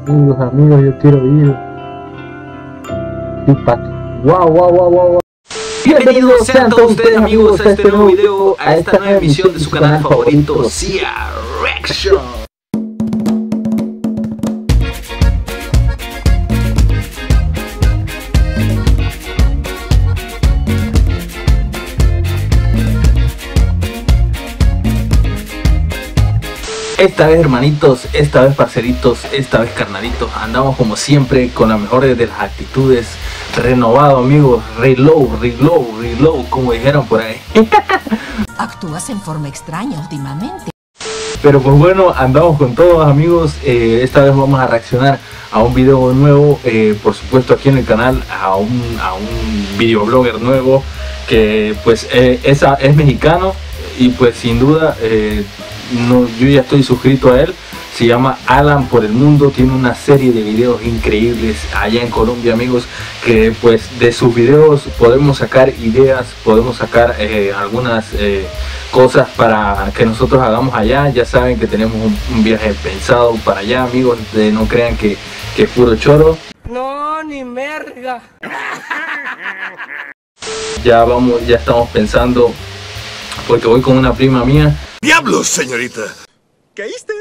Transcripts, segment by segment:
Amigos, yo quiero ir. Wow. Bienvenidos sean todos ustedes amigos a este nuevo video, a esta nueva emisión de su canal favorito, Cia Reaction. Esta vez hermanitos, esta vez parceritos, esta vez carnalitos, andamos como siempre con la mejor de las actitudes, renovado amigos, reload, como dijeron por ahí. Actúas en forma extraña últimamente. Pero pues bueno, andamos con todos amigos, esta vez vamos a reaccionar a un video nuevo, por supuesto aquí en el canal, a un videoblogger nuevo, que pues es mexicano y pues sin duda... yo ya estoy suscrito a él. Se llama Alan por el Mundo, tiene una serie de videos increíbles allá en Colombia amigos, que pues de sus videos podemos sacar ideas, podemos sacar algunas cosas para que nosotros hagamos allá. Ya saben que tenemos un viaje pensado para allá amigos, no crean que es puro choro. No, ni merga. Ya estamos pensando, porque voy con una prima mía. ¡Diablos, señorita! ¿Caíste?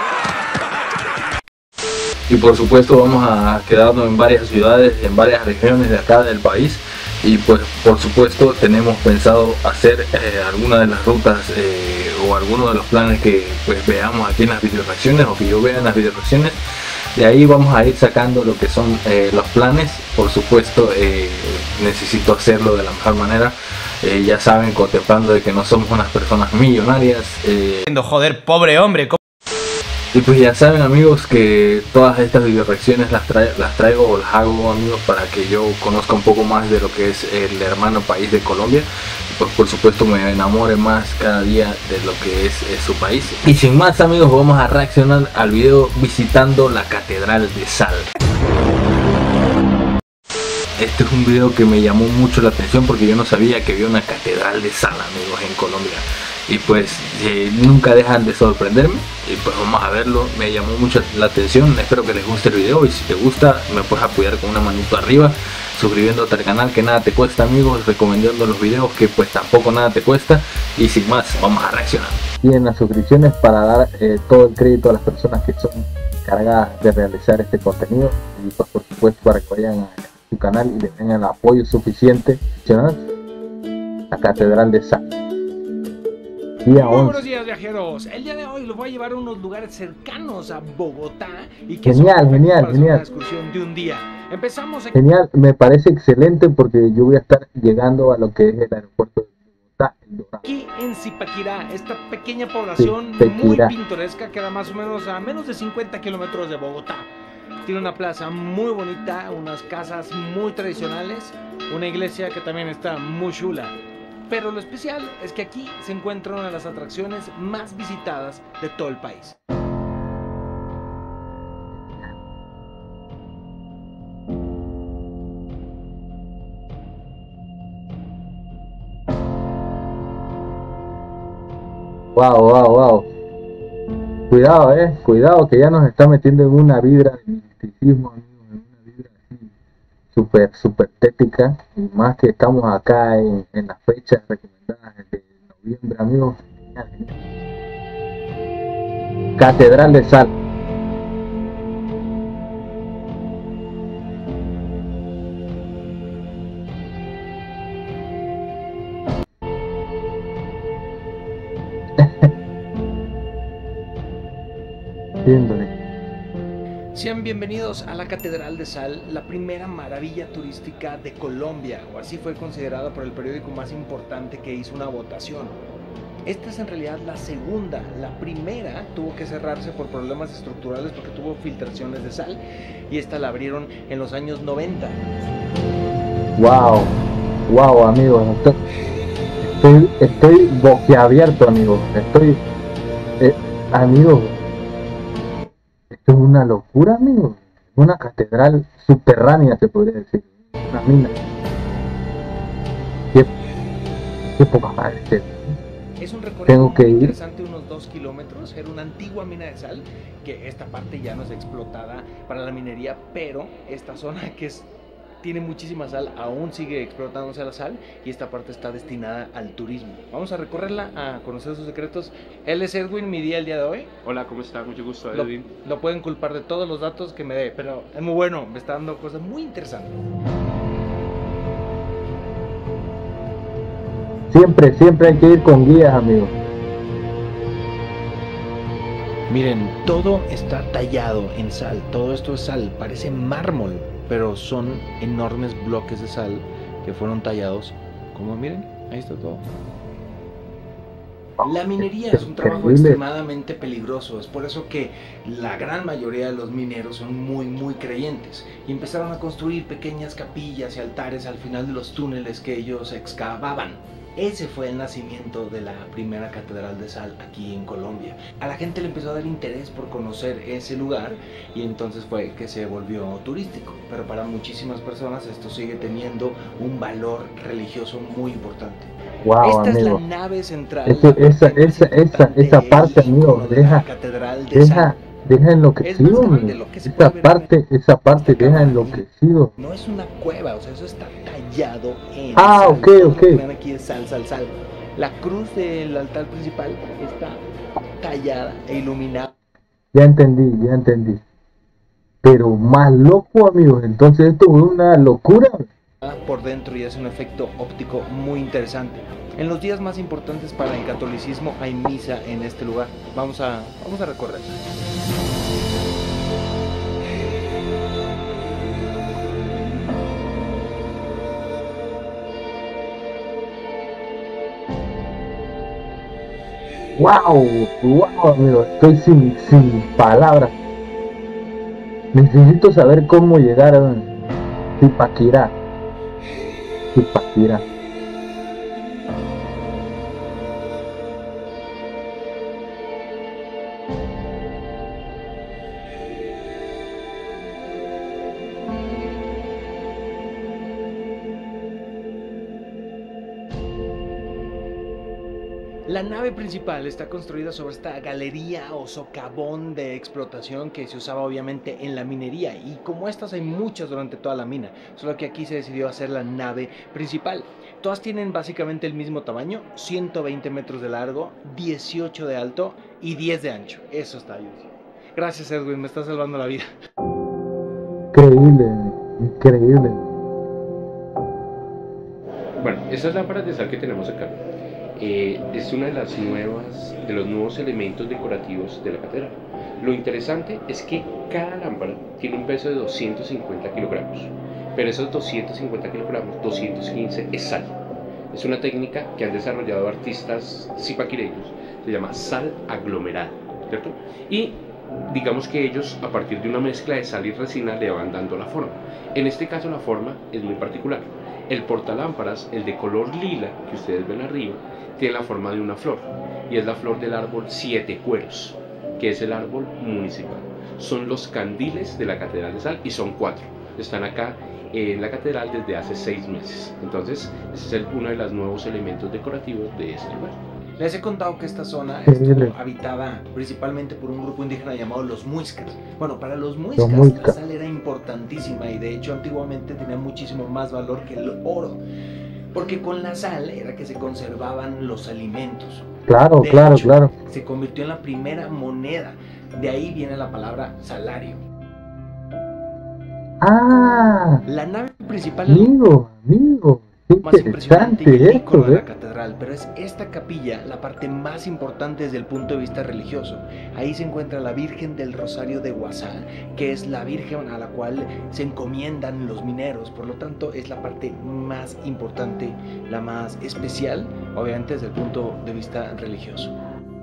Y por supuesto vamos a quedarnos en varias ciudades, en varias regiones de acá del país. Y pues por supuesto tenemos pensado hacer algunas de las rutas o algunos de los planes que pues veamos aquí en las videoreacciones o que yo vea en las videoreacciones. De ahí vamos a ir sacando lo que son los planes. Por supuesto necesito hacerlo de la mejor manera. Ya saben, contemplando de que no somos unas personas millonarias. Joder, pobre hombre. Y pues ya saben amigos que todas estas videoreacciones las traigo o las hago amigos para que yo conozca un poco más de lo que es el hermano país de Colombia. Y pues por supuesto me enamore más cada día de lo que es su país. Y sin más amigos, vamos a reaccionar al video visitando la Catedral de Sal. Este es un video que me llamó mucho la atención porque yo no sabía que había una catedral de sal amigos en Colombia. Y pues nunca dejan de sorprenderme. Y pues vamos a verlo, me llamó mucho la atención. Espero que les guste el video y si te gusta me puedes apoyar con una manito arriba, suscribiéndote al canal que nada te cuesta amigos, recomendando los videos que pues tampoco nada te cuesta. Y sin más, vamos a reaccionar. Y en las suscripciones para dar todo el crédito a las personas que son encargadas de realizar este contenido. Y pues por supuesto para que vayan a su canal y le tengan el apoyo suficiente. La Catedral de Sal. Día 11. Buenos días viajeros, el día de hoy los voy a llevar a unos lugares cercanos a Bogotá y que genial. una excursión de un día. Empezamos aquí. Genial, me parece excelente porque yo voy a estar llegando a lo que es el aeropuerto de Bogotá. Aquí en Zipaquirá, esta pequeña población muy pintoresca, queda más o menos a menos de 50 kilómetros de Bogotá. Tiene una plaza muy bonita, unas casas muy tradicionales, una iglesia que también está muy chula. Pero lo especial es que aquí se encuentra una de las atracciones más visitadas de todo el país. Wow. Cuidado que ya nos está metiendo en una vibra de misticismo, en una vibra así súper tética, y más que estamos acá en las fechas recomendadas de noviembre amigos. Catedral de Sal. Sean bienvenidos a la Catedral de Sal, la primera maravilla turística de Colombia, o así fue considerada por el periódico más importante que hizo una votación. Esta es en realidad la segunda, la primera tuvo que cerrarse por problemas estructurales porque tuvo filtraciones de sal y esta la abrieron en los años 90. Wow amigos, estoy boquiabierto amigos, amigos. Esto es una locura, amigo. Una catedral subterránea, se podría decir. Una mina. Qué poca madre. Es un recorrido Tengo que ir. interesante, unos 2 kilómetros. Era una antigua mina de sal, que esta parte ya no es explotada para la minería, pero esta zona que tiene muchísima sal, aún sigue explotándose la sal, y esta parte está destinada al turismo. Vamos a recorrerla, a conocer sus secretos. Él es Edwin, mi día el día de hoy. Hola, ¿cómo está? Mucho gusto, Edwin. Lo pueden culpar de todos los datos que me dé, pero es muy bueno, me está dando cosas muy interesantes. Siempre hay que ir con guías, amigos. Miren, todo está tallado en sal, todo esto es sal, parece mármol, pero son enormes bloques de sal que fueron tallados, como miren, ahí está todo. La minería es un trabajo extremadamente peligroso, es por eso que la gran mayoría de los mineros son muy creyentes y empezaron a construir pequeñas capillas y altares al final de los túneles que ellos excavaban. Ese fue el nacimiento de la primera catedral de sal aquí en Colombia. A la gente le empezó a dar interés por conocer ese lugar y entonces fue que se volvió turístico. Pero para muchísimas personas esto sigue teniendo un valor religioso muy importante. Wow, esta amigo. Es la nave central. Esa parte, amigo, deja enloquecido. Esa parte deja enloquecido. No es una cueva, o sea, eso está tallado en sal. Ok. Ven aquí es sal. La cruz del altar principal está tallada e iluminada. Ya entendí. Pero más loco, amigos. Entonces esto es una locura. Por dentro y es un efecto óptico muy interesante. En los días más importantes para el catolicismo hay misa en este lugar. Vamos a recorrer. Wow, amigo, estoy sin palabras. Necesito saber cómo llegar a Zipaquirá. La nave principal está construida sobre esta galería o socavón de explotación que se usaba obviamente en la minería, y como estas hay muchas durante toda la mina, solo que aquí se decidió hacer la nave principal. Todas tienen básicamente el mismo tamaño, 120 metros de largo, 18 de alto y 10 de ancho. Eso está bien. Gracias, Edwin, me estás salvando la vida. Increíble. Bueno, estas lámparas de sal que tenemos acá es una de los nuevos elementos decorativos de la catedral. Lo interesante es que cada lámpara tiene un peso de 250 kilogramos, pero esos 250 kilogramos, 215 es sal. Es una técnica que han desarrollado artistas zipaquireños, se llama sal aglomerada, ¿cierto? Y digamos que ellos, a partir de una mezcla de sal y resina, le van dando la forma. En este caso la forma es muy particular. El portalámparas, el de color lila que ustedes ven arriba, tiene la forma de una flor, y es la flor del árbol 7 cueros, que es el árbol municipal. Son los candiles de la Catedral de Sal, y son 4. Están acá en la catedral desde hace 6 meses. Entonces, ese es uno de los nuevos elementos decorativos de este lugar. Les he contado que esta zona estuvo habitada principalmente por un grupo indígena llamado los Muiscas. Bueno, para los Muiscas la sal era importantísima, y de hecho antiguamente tenía muchísimo más valor que el oro, porque con la sal era que se conservaban los alimentos. Claro. Se convirtió en la primera moneda, de ahí viene la palabra salario. La nave principal amigo, más impresionante y el ícono de la catedral, pero es esta capilla la parte más importante desde el punto de vista religioso. Ahí se encuentra la Virgen del Rosario de Guasá, que es la virgen a la cual se encomiendan los mineros, por lo tanto es la parte más importante, la más especial, obviamente desde el punto de vista religioso.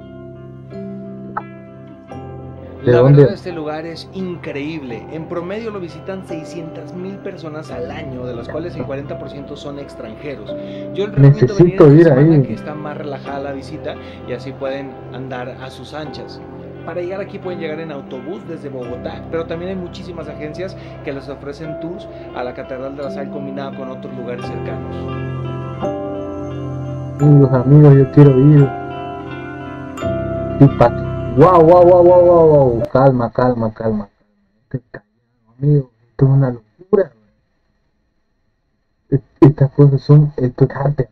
La verdad, este lugar es increíble. En promedio lo visitan 600,000 personas al año, de las cuales el 40% son extranjeros. Yo les recomiendo venir esta semana que está más relajada la visita, y así pueden andar a sus anchas. Para llegar aquí pueden llegar en autobús desde Bogotá, pero también hay muchísimas agencias que les ofrecen tours a la Catedral de la Sal combinada con otros lugares cercanos. Amigos, yo quiero ir. Sí, Pati. Wow, wow, wow, wow, wow, wow. Calma, calma, calma. Este callado, amigo. Esto es una locura. Estas cosas son, esto es arte.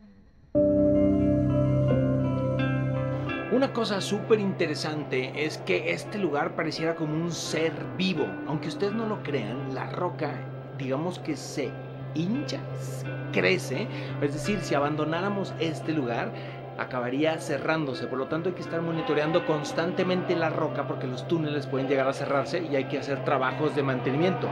Una cosa súper interesante es que este lugar pareciera como un ser vivo. Aunque ustedes no lo crean, la roca, digamos que se hincha, crece. Es decir, si abandonáramos este lugar, acabaría cerrándose. Por lo tanto, hay que estar monitoreando constantemente la roca porque los túneles pueden llegar a cerrarse y hay que hacer trabajos de mantenimiento.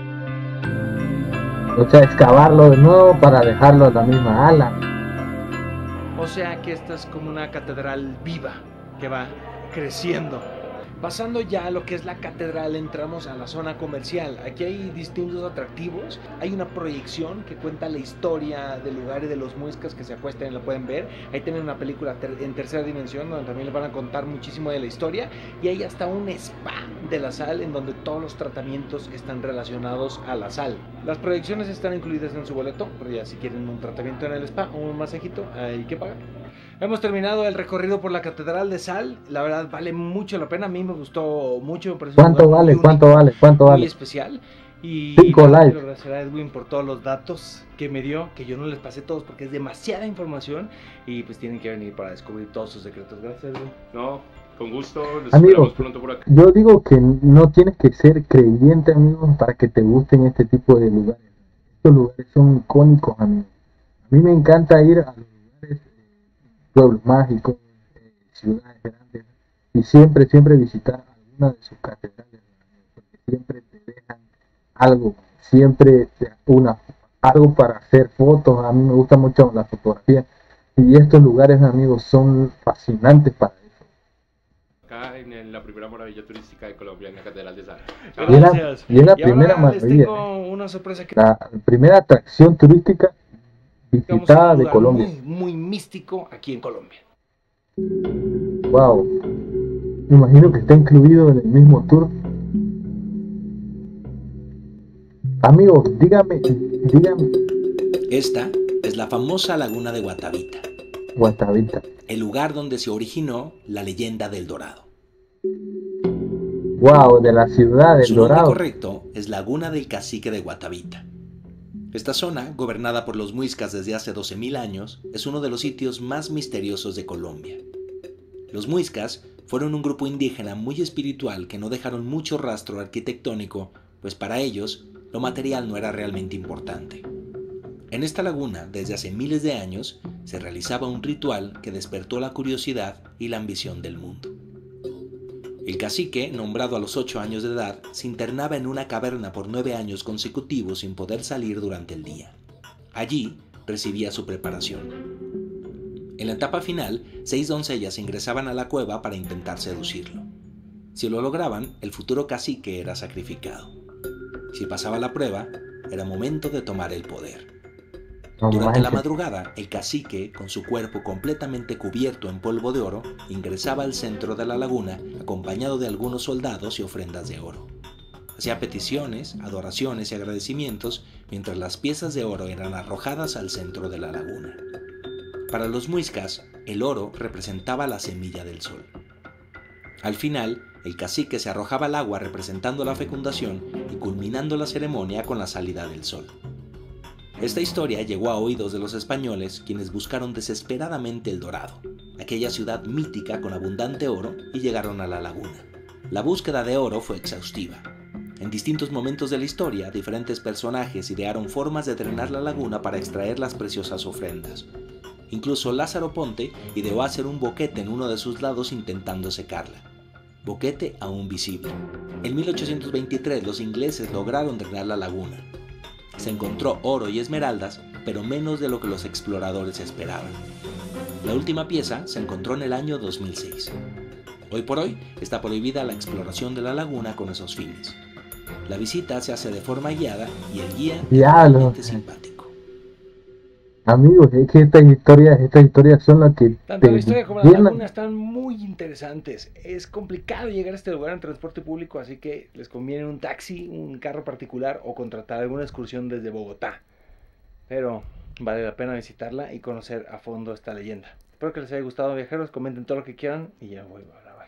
O sea, excavarlo de nuevo para dejarlo a la misma ala. O sea que esta es como una catedral viva que va creciendo. Pasando ya a lo que es la catedral, entramos a la zona comercial. Aquí hay distintos atractivos. Hay una proyección que cuenta la historia del lugar y de los muiscas que se acuestan y la pueden ver. Ahí tienen una película en tercera dimensión donde también les van a contar muchísimo de la historia. Y hay hasta un spa de la sal en donde todos los tratamientos están relacionados a la sal. Las proyecciones están incluidas en su boleto, pero ya si quieren un tratamiento en el spa o un masajito, hay que pagar. Hemos terminado el recorrido por la Catedral de Sal. La verdad vale mucho la pena. A mí me gustó mucho. Me pareció ¿Cuánto vale? único, ¿Cuánto vale? ¿Cuánto muy vale? especial. Y 5 likes. quiero agradecer a Edwin por todos los datos que me dio, que yo no les pasé todos porque es demasiada información y pues tienen que venir para descubrir todos sus secretos. Gracias, Edwin. No, con gusto, los Amigo, esperamos pronto por acá. yo digo que no tienes que ser creyente, amigo, para que te gusten este tipo de lugares. Estos lugares son icónicos, amigo. A mí me encanta ir a los lugares, pueblos mágicos, ciudades grandes, y siempre visitar alguna de sus catedrales, porque siempre te dejan algo, siempre algo para hacer fotos. A mí me gusta mucho la fotografía, y estos lugares, amigos, son fascinantes para eso. Acá en la primera maravilla turística de Colombia, en la Catedral de Sal. Gracias. Y es la Y primera ahora les maravilla, tengo una sorpresa que la primera atracción turística vamos a visitada un de lugar Colombia. muy místico aquí en Colombia. Wow, me imagino que está incluido en el mismo tour. Amigos, dígame, Esta es la famosa laguna de Guatavita, Guatavita. el lugar donde se originó la leyenda del Dorado. Wow, de la ciudad del Su nombre Dorado. correcto es Laguna del Cacique de Guatavita. Esta zona, gobernada por los muiscas desde hace 12.000 años, es uno de los sitios más misteriosos de Colombia. Los muiscas fueron un grupo indígena muy espiritual que no dejaron mucho rastro arquitectónico, pues para ellos lo material no era realmente importante. En esta laguna, desde hace miles de años, se realizaba un ritual que despertó la curiosidad y la ambición del mundo. El cacique, nombrado a los 8 años de edad, se internaba en una caverna por 9 años consecutivos sin poder salir durante el día. Allí recibía su preparación. En la etapa final, 6 doncellas ingresaban a la cueva para intentar seducirlo. Si lo lograban, el futuro cacique era sacrificado. Si pasaba la prueba, era momento de tomar el poder. No Durante la manches. madrugada, el cacique, con su cuerpo completamente cubierto en polvo de oro, ingresaba al centro de la laguna acompañado de algunos soldados y ofrendas de oro. Hacía peticiones, adoraciones y agradecimientos mientras las piezas de oro eran arrojadas al centro de la laguna. Para los muiscas, el oro representaba la semilla del sol. Al final, el cacique se arrojaba al agua representando la fecundación y culminando la ceremonia con la salida del sol. Esta historia llegó a oídos de los españoles, quienes buscaron desesperadamente el Dorado, aquella ciudad mítica con abundante oro, y llegaron a la laguna. La búsqueda de oro fue exhaustiva. En distintos momentos de la historia, diferentes personajes idearon formas de drenar la laguna para extraer las preciosas ofrendas. Incluso Lázaro Ponte ideó hacer un boquete en uno de sus lados intentando secarla. Boquete aún visible. En 1823 los ingleses lograron drenar la laguna. Se encontró oro y esmeraldas, pero menos de lo que los exploradores esperaban. La última pieza se encontró en el año 2006. Hoy por hoy está prohibida la exploración de la laguna con esos fines. La visita se hace de forma guiada y el guía es realmente simpático. Amigos, es que estas historias son las que Tanto te la historia como la llenan. laguna están muy interesantes. Es complicado llegar a este lugar en transporte público, así que les conviene un taxi, un carro particular o contratar alguna excursión desde Bogotá. Pero vale la pena visitarla y conocer a fondo esta leyenda. Espero que les haya gustado, viajeros. Comenten todo lo que quieran y ya voy a grabar.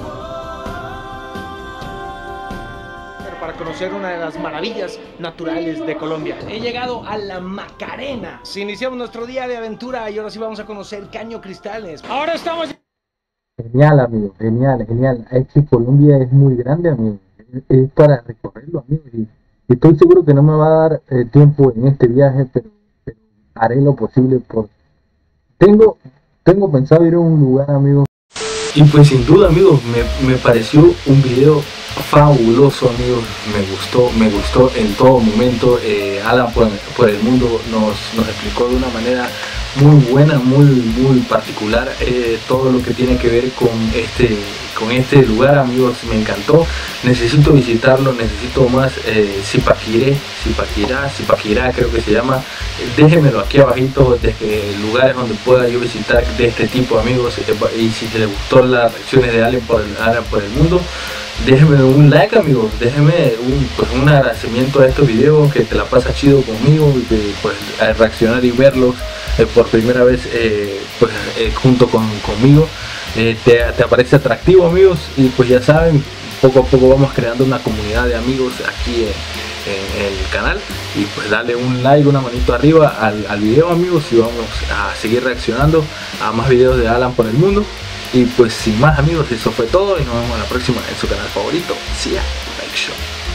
Para conocer una de las maravillas naturales de Colombia. He llegado a la Macarena. Si iniciamos nuestro día de aventura y ahora sí vamos a conocer Caño Cristales. Ahora estamos... Genial, amigo, genial, genial. Es que Colombia es muy grande, amigo. Es para recorrerlo, amigo. Y estoy seguro que no me va a dar tiempo en este viaje, pero haré lo posible por... Tengo pensado ir a un lugar, amigo. Y pues sin duda, amigos, me pareció un video fabuloso, amigos. Me gustó en todo momento. Alan por el mundo nos explicó de una manera muy buena, muy particular todo lo que tiene que ver con este lugar, amigos. Me encantó. Necesito visitarlo, necesito más. Zipaquirá creo que se llama. Déjenmelo aquí abajito de lugares donde pueda yo visitar de este tipo, amigos. Y si les gustó las reacciones de Alan por el mundo, déjenme un like, amigos. Déjenme un agradecimiento a estos videos, que te la pasas chido conmigo, pues a reaccionar y verlos por primera vez junto conmigo. Te parece atractivo, amigos, y pues ya saben, poco a poco vamos creando una comunidad de amigos aquí en el canal. Y pues dale un like, una manito arriba al video, amigos, y vamos a seguir reaccionando a más videos de Alan por el mundo. Y pues sin más, amigos, eso fue todo y nos vemos en la próxima en su canal favorito, Sia Bike Shop.